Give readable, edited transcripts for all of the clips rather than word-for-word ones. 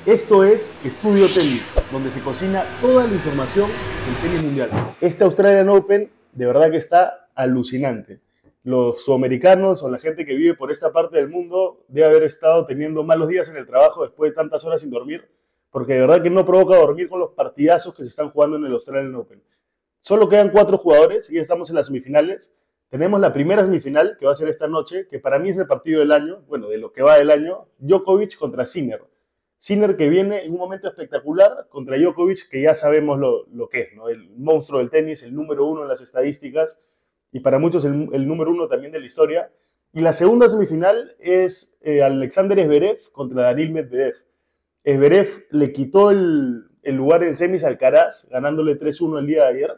Esto es Estudio Tenis, donde se cocina toda la información del tenis mundial. Este Australian Open de verdad que está alucinante. Los sudamericanos o la gente que vive por esta parte del mundo debe haber estado teniendo malos días en el trabajo después de tantas horas sin dormir, porque de verdad que no provoca dormir con los partidazos que se están jugando en el Australian Open. Solo quedan 4 jugadores y ya estamos en las semifinales. Tenemos la primera semifinal que va a ser esta noche, que para mí es el partido del año, bueno, de lo que va del año, Djokovic contra Sinner. Sinner que viene en un momento espectacular contra Djokovic, que ya sabemos lo que es, ¿no? El monstruo del tenis, el número uno en las estadísticas y para muchos el número uno también de la historia. Y la segunda semifinal es Alexander Zverev contra Daniil Medvedev. Zverev le quitó el lugar en semis a Alcaraz, ganándole 3-1 el día de ayer,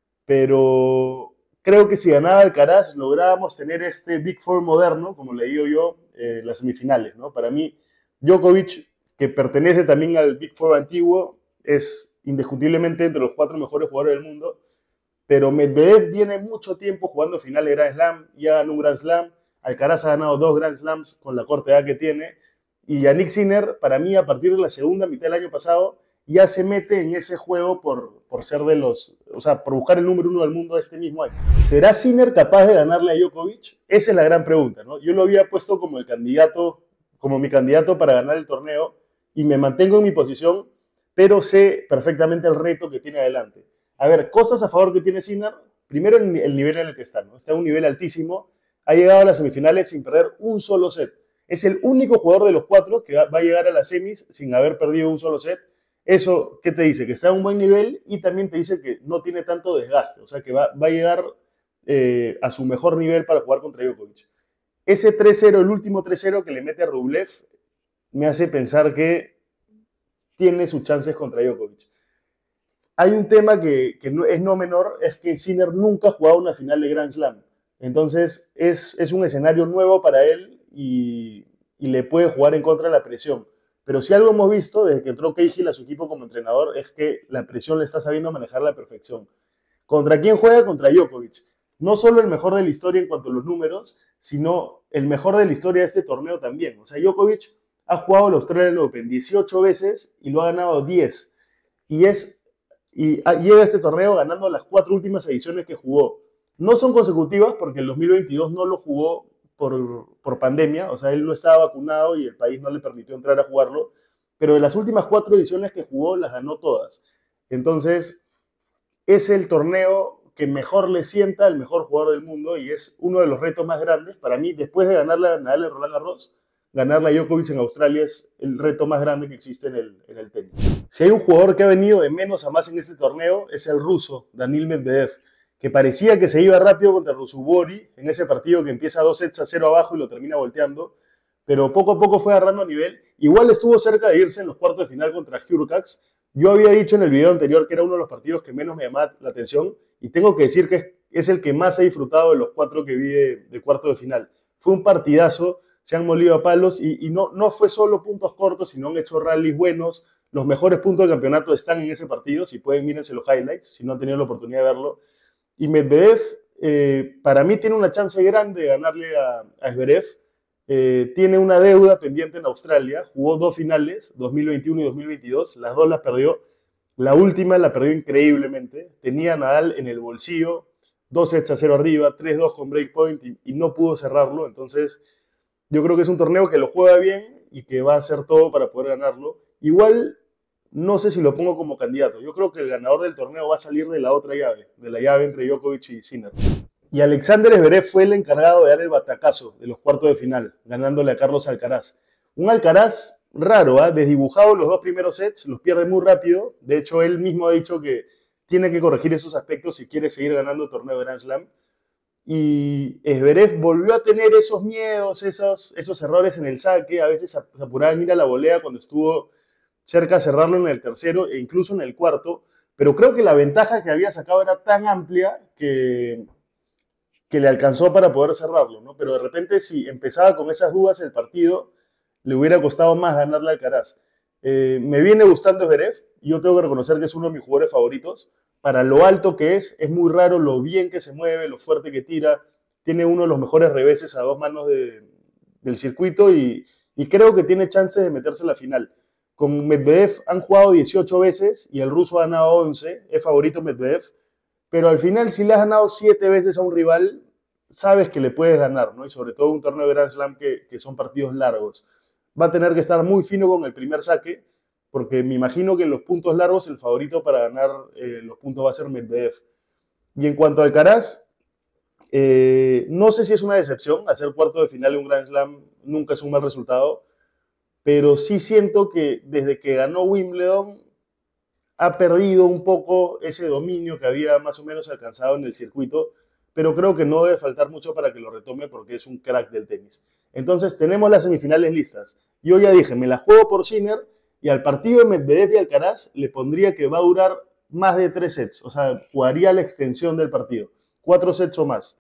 pero creo que si ganaba Alcaraz lográbamos tener este Big Four moderno, como le digo yo, las semifinales, ¿no? Para mí, Djokovic, que pertenece también al Big Four antiguo, es indiscutiblemente entre los 4 mejores jugadores del mundo, pero Medvedev viene mucho tiempo jugando finales de Grand Slam, ya ganó un Grand Slam, Alcaraz ha ganado 2 Grand Slams con la corta edad que tiene, y Yannick Sinner, para mí, a partir de la segunda mitad del año pasado, ya se mete en ese juego por ser de los, o sea, por buscar el número uno del mundo este mismo año. ¿Será Sinner capaz de ganarle a Djokovic? Esa es la gran pregunta, ¿no? Yo lo había puesto como el candidato, como mi candidato para ganar el torneo, y me mantengo en mi posición, pero sé perfectamente el reto que tiene adelante. A ver, cosas a favor que tiene Sinner. Primero, el nivel en el que está, ¿no? Está a un nivel altísimo. Ha llegado a las semifinales sin perder un solo set. Es el único jugador de los 4 que va a llegar a las semis sin haber perdido un solo set. Eso, ¿qué te dice? Que está a un buen nivel y también te dice que no tiene tanto desgaste. O sea, que va a llegar a su mejor nivel para jugar contra Djokovic. Ese 3-0, el último 3-0 que le mete a Rublev, me hace pensar que tiene sus chances contra Djokovic. Hay un tema que no, es no menor, es que Sinner nunca ha jugado una final de Grand Slam. Entonces es un escenario nuevo para él y le puede jugar en contra de la presión. Pero si algo hemos visto desde que entró Cahill a su equipo como entrenador es que la presión le está sabiendo manejar a la perfección. ¿Contra quién juega? Contra Djokovic. No solo el mejor de la historia en cuanto a los números, sino el mejor de la historia de este torneo también. O sea, Djokovic ha jugado el Australian Open 18 veces y lo ha ganado 10. Llega a este torneo ganando las 4 últimas ediciones que jugó. No son consecutivas porque el 2022 no lo jugó por pandemia, o sea, él no estaba vacunado y el país no le permitió entrar a jugarlo, pero de las últimas 4 ediciones que jugó las ganó todas. Entonces, es el torneo que mejor le sienta al mejor jugador del mundo y es uno de los retos más grandes. Para mí, después de ganarle a Nadal en Roland Garros, ganarle a Djokovic en Australia es el reto más grande que existe en el tenis. Si hay un jugador que ha venido de menos a más en este torneo, es el ruso, Daniil Medvedev, que parecía que se iba rápido contra Rusubori en ese partido que empieza 2-0 abajo y lo termina volteando, pero poco a poco fue agarrando nivel. Igual estuvo cerca de irse en los cuartos de final contra Hurkacz. Yo había dicho en el video anterior que era uno de los partidos que menos me llamaba la atención y tengo que decir que es el que más he disfrutado de los 4 que vi de cuartos de final. Fue un partidazo, se han molido a palos y no fue solo puntos cortos, sino han hecho rallies buenos. Los mejores puntos del campeonato están en ese partido. Si pueden, mírense los highlights, si no han tenido la oportunidad de verlo. Y Medvedev, para mí, tiene una chance grande de ganarle a Zverev. Tiene una deuda pendiente en Australia. Jugó 2 finales, 2021 y 2022. Las 2 las perdió. La última la perdió increíblemente. Tenía a Nadal en el bolsillo, 2-0 arriba, 3-2 con breakpoint y no pudo cerrarlo. Entonces, yo creo que es un torneo que lo juega bien y que va a hacer todo para poder ganarlo. Igual, no sé si lo pongo como candidato. Yo creo que el ganador del torneo va a salir de la otra llave, de la llave entre Djokovic y Sinner. Y Alexander Zverev fue el encargado de dar el batacazo de los cuartos de final, ganándole a Carlos Alcaraz. Un Alcaraz raro, desdibujado los 2 primeros sets, los pierde muy rápido. De hecho, él mismo ha dicho que tiene que corregir esos aspectos si quiere seguir ganando el torneo de Grand Slam. Y Zverev volvió a tener esos miedos, esos errores en el saque, a veces se apuraba en ir a la volea cuando estuvo cerca de cerrarlo en el tercero e incluso en el cuarto, pero creo que la ventaja que había sacado era tan amplia que le alcanzó para poder cerrarlo, ¿no? Pero de repente si empezaba con esas dudas el partido, le hubiera costado más ganarle a Alcaraz. Me viene gustando Zverev, y yo tengo que reconocer que es uno de mis jugadores favoritos. Para lo alto que es muy raro lo bien que se mueve, lo fuerte que tira. Tiene uno de los mejores reveses a 2 manos del circuito y creo que tiene chances de meterse a la final. Con Medvedev han jugado 18 veces y el ruso ha ganado 11, es favorito Medvedev, pero al final si le has ganado 7 veces a un rival, sabes que le puedes ganar, ¿no? Y sobre todo un torneo de Grand Slam que son partidos largos. Va a tener que estar muy fino con el primer saque, porque me imagino que en los puntos largos el favorito para ganar los puntos va a ser Medvedev. Y en cuanto a Alcaraz, no sé si es una decepción, hacer cuarto de final en un Grand Slam nunca es un mal resultado, pero sí siento que desde que ganó Wimbledon ha perdido un poco ese dominio que había más o menos alcanzado en el circuito, pero creo que no debe faltar mucho para que lo retome porque es un crack del tenis. Entonces tenemos las semifinales listas. Yo ya dije, me la juego por Sinner y al partido de Medvedev y Alcaraz le pondría que va a durar más de 3 sets, o sea, jugaría la extensión del partido, 4 sets o más.